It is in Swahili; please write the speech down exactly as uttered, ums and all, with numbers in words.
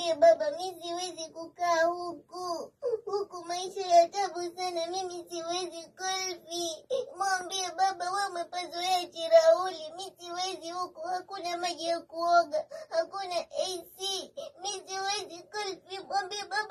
mwambie baba mimi siwezi kukaa huku. Huku maisha ya tabu sana, mimi siwezi Kolfi. Mwambie baba wewe umepazoea Chirauli, mimi siwezi huku, hakuna maji ya kuoga, hakuna A C. Mimi siwezi Kolfi, mwambie baba